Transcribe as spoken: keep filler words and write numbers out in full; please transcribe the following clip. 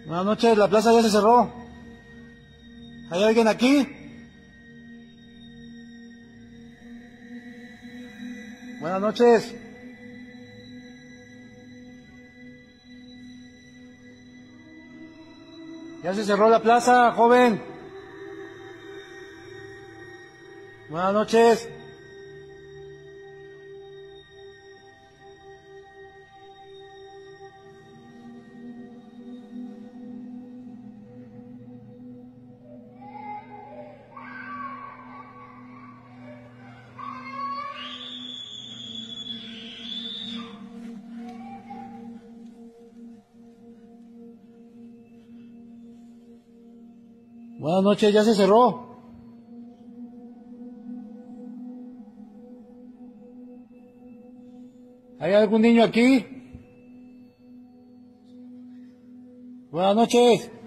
Buenas noches, la plaza ya se cerró. ¿Hay alguien aquí? Buenas noches. Ya se cerró la plaza, joven. Buenas noches. Buenas noches, ya se cerró. ¿Hay algún niño aquí? Buenas noches.